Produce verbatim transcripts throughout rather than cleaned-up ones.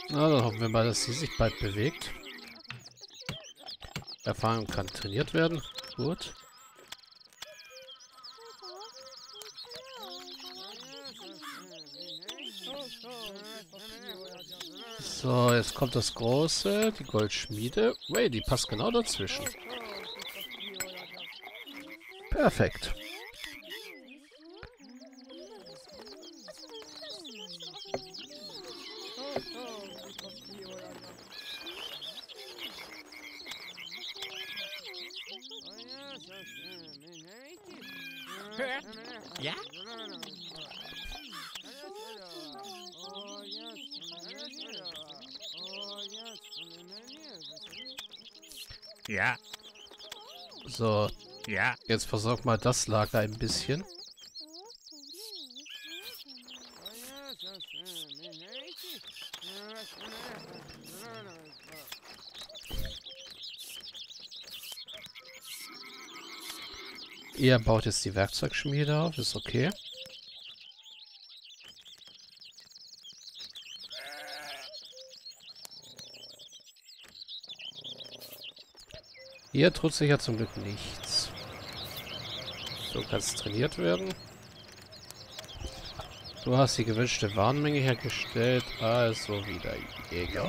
Na, dann hoffen wir mal, dass sie sich bald bewegt. Erfahrung kann trainiert werden. Gut. So, jetzt kommt das Große, die Goldschmiede. Wait, die passt genau dazwischen. Perfekt. Ja? Ja, So, ja. jetzt versorg mal das Lager ein bisschen. Ihr baut jetzt die Werkzeugschmiede auf, ist okay. Hier tut sich ja zum Glück nichts. Du kannst trainiert werden. Du hast die gewünschte Warnmenge hergestellt, also wieder Jäger.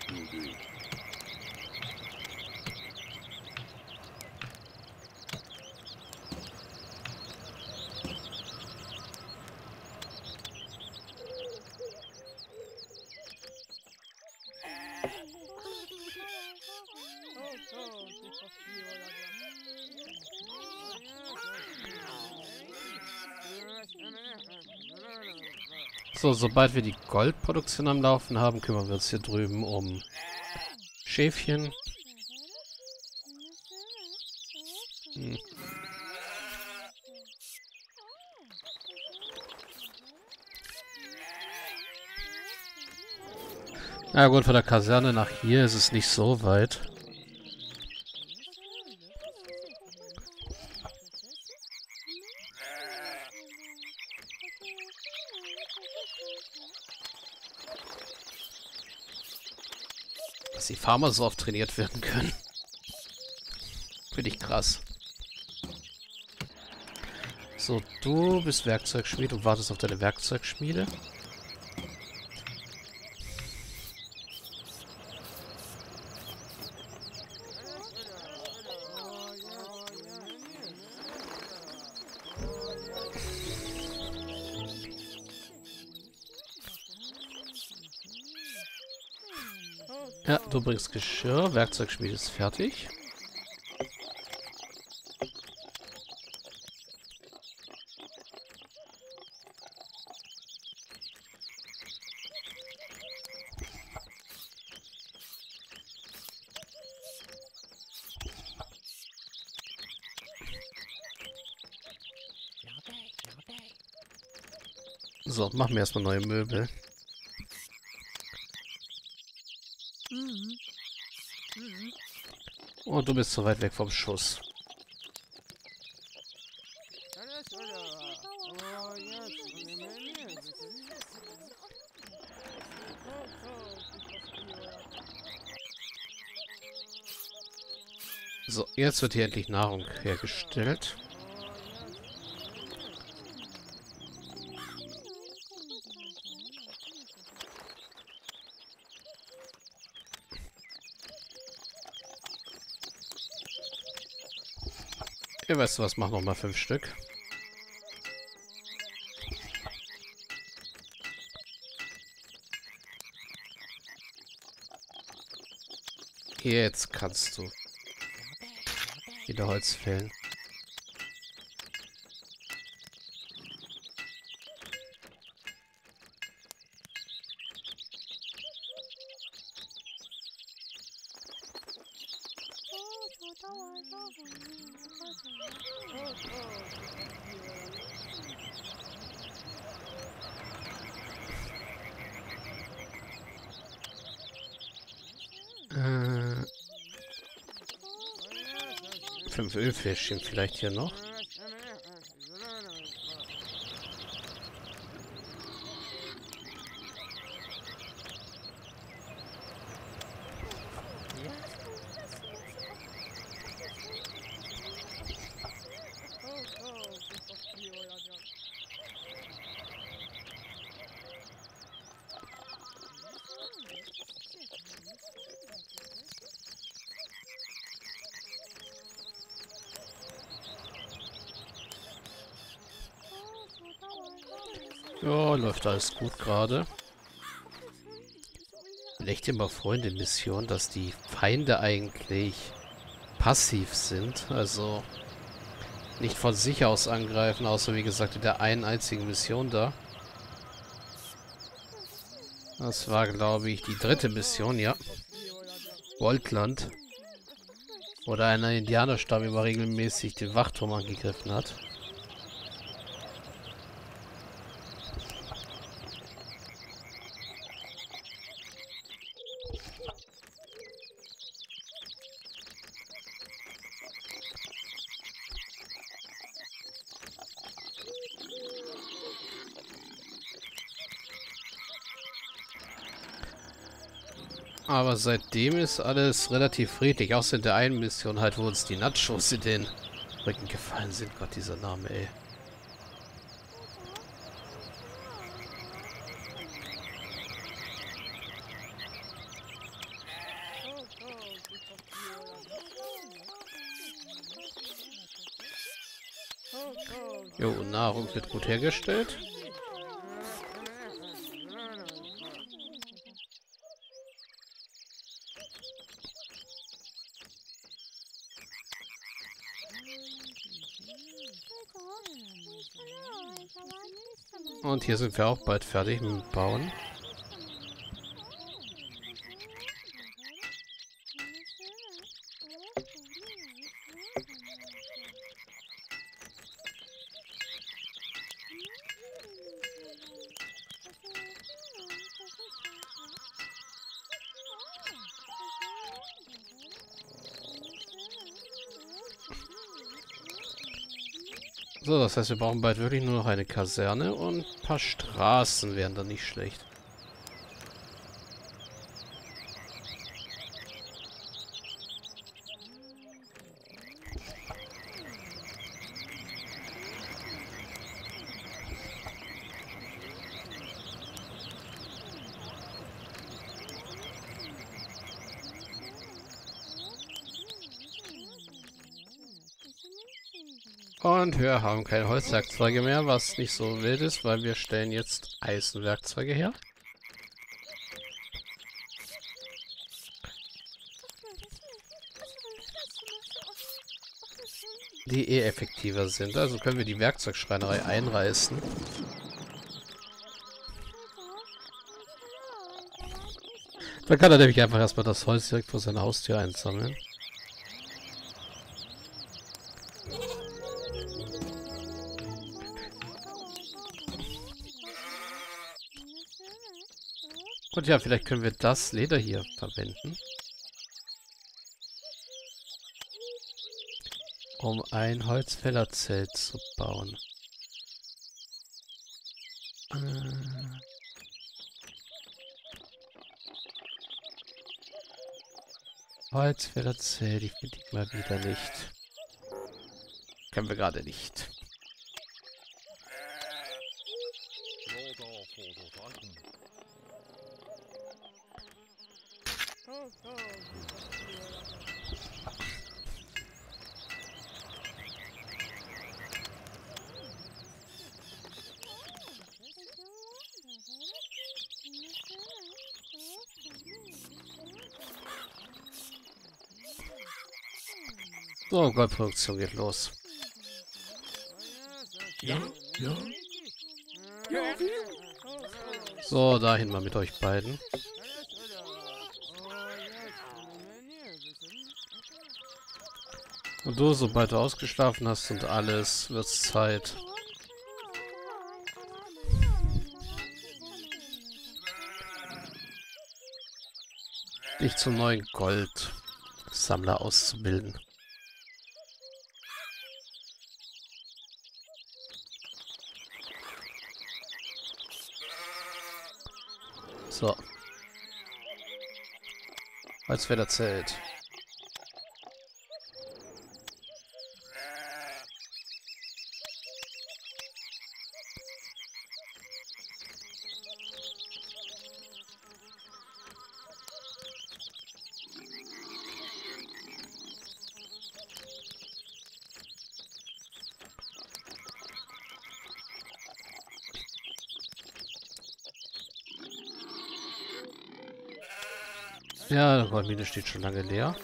So, sobald wir die Goldproduktion am Laufen haben, kümmern wir uns hier drüben um Schäfchen. Hm. Na gut, von der Kaserne nach hier ist es nicht so weit. Dass die Farmer so oft trainiert werden können. Finde ich krass. So, du bist Werkzeugschmied und wartest auf deine Werkzeugschmiede. Ja, du bringst Geschirr. Werkzeugschmiede ist fertig. So, machen wir erstmal neue Möbel. Und du bist so weit weg vom Schuss. So, jetzt wird hier endlich Nahrung hergestellt. Ihr weißt du was, mach noch mal fünf Stück. Jetzt kannst du wieder Holz fällen. Äh, fünf Ölfläschchen vielleicht hier noch. Ja, läuft alles gut gerade. Bin echt immer froh in den Missionen, dass die Feinde eigentlich passiv sind. Also nicht von sich aus angreifen, außer wie gesagt in der einen einzigen Mission da. Das war, glaube ich, die dritte Mission, ja. Goldland. Wo da ein Indianerstamm immer regelmäßig den Wachturm angegriffen hat. Aber seitdem ist alles relativ friedlich. Außer in der einen Mission halt, wo uns die Nachos in den Rücken gefallen sind. Gott, dieser Name, ey. Jo, Nahrung wird gut hergestellt. Und hier sind wir auch bald fertig mit dem Bauen. So, das heißt, wir brauchen bald wirklich nur noch eine Kaserne und ein paar Straßen wären dann nicht schlecht. Und wir haben keine Holzwerkzeuge mehr, was nicht so wild ist, weil wir stellen jetzt Eisenwerkzeuge her. Die eh effektiver sind. Also können wir die Werkzeugschreinerei einreißen. Dann kann er nämlich einfach erstmal das Holz direkt vor seiner Haustür einsammeln. Und ja, vielleicht können wir das Leder hier verwenden, um ein Holzfällerzelt zu bauen. Äh Holzfällerzelt, ich finde die mal wieder nicht. Können wir gerade nicht. So, Goldproduktion geht los. Ja, ja. So, dahin mal mit euch beiden. Und du, sobald du ausgeschlafen hast und alles, wird's Zeit. Dich zum neuen Goldsammler auszubilden. So. Als wäre das Zelt. Ja, die Goldmine steht schon lange leer.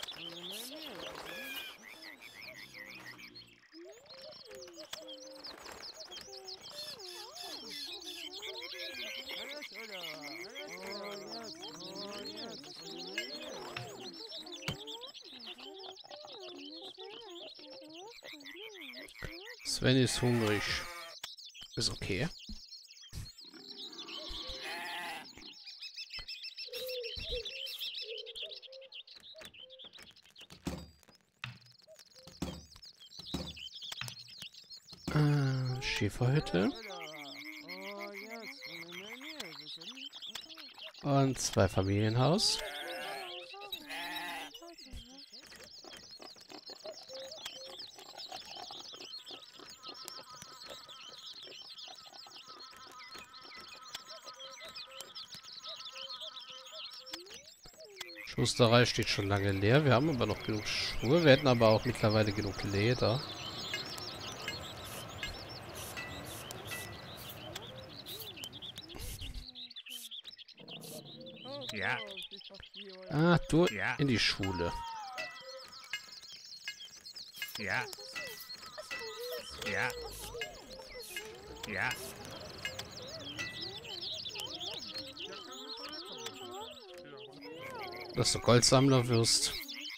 Sven ist hungrig. Ist okay. Äh, Schäferhütte. Und zwei Familienhaus. Schusterei steht schon lange leer. Wir haben aber noch genug Schuhe. Wir hätten aber auch mittlerweile genug Leder. Ja. Ah, du Ja. in die Schule. Ja. Ja. Ja. Dass du Goldsammler wirst.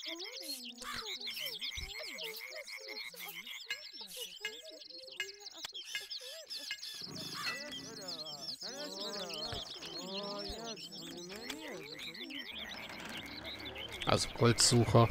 Also Goldsucher.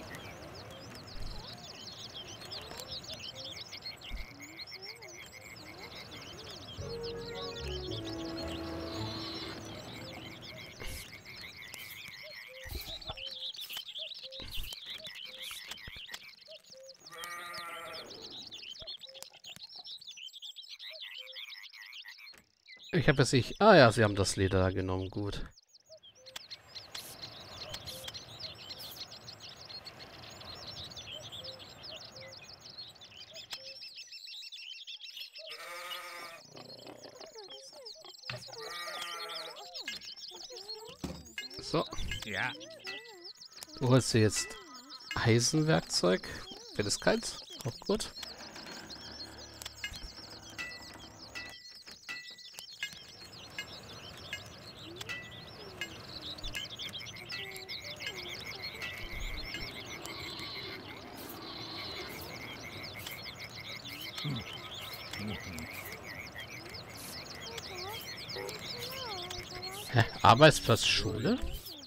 Ich habe es nicht. Ah ja, sie haben das Leder da genommen. Gut. So. Ja. Du holst dir jetzt Eisenwerkzeug. Wenn es keins. Auch gut. Hä? Arbeitsplatz Schule?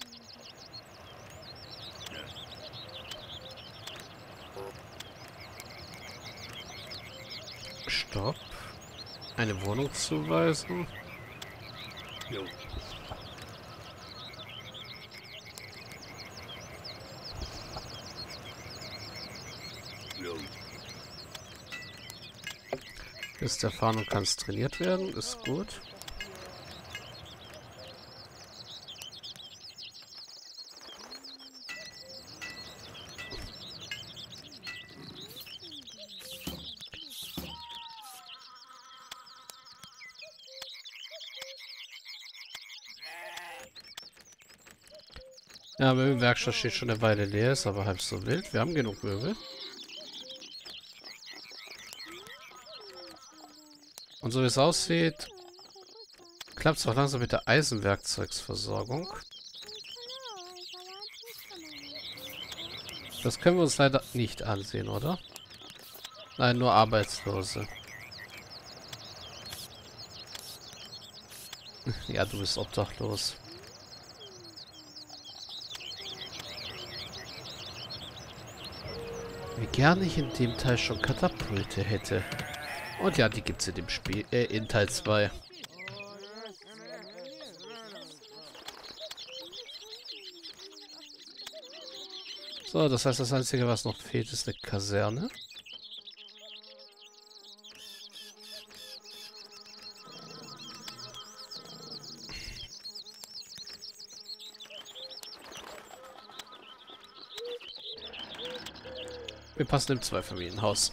Stopp. Eine Wohnung zuweisen. Jo. Ist erfahren und kann es trainiert werden. Ist gut. Ja, Möbelwerkstatt steht schon eine Weile leer, ist aber halb so wild. Wir haben genug Möbel. Und so wie es aussieht, klappt es auch langsam mit der Eisenwerkzeugsversorgung. Das können wir uns leider nicht ansehen, oder? Nein, nur Arbeitslose. Ja, du bist obdachlos. Wie gerne ich in dem Teil schon Katapulte hätte. Und ja, die gibt's in dem Spiel, äh, in Teil zwei. So, das heißt, das Einzige, was noch fehlt, ist eine Kaserne. Wir passen im Zweifamilienhaus.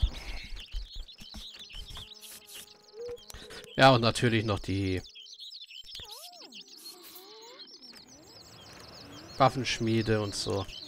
Ja, und natürlich noch die Waffenschmiede und so.